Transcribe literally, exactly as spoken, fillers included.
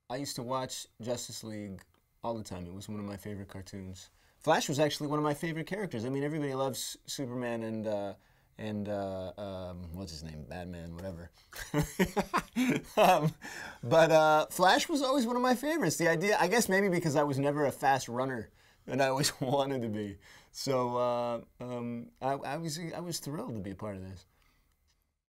I used to watch Justice League all the time. It was one of my favorite cartoons. Flash was actually one of my favorite characters. I mean, everybody loves Superman and uh, and uh, um, what's his name, Batman, whatever. um, but uh, Flash was always one of my favorites. The idea, I guess, maybe because I was never a fast runner, and I always wanted to be. So uh, um, I, I was I was thrilled to be a part of this.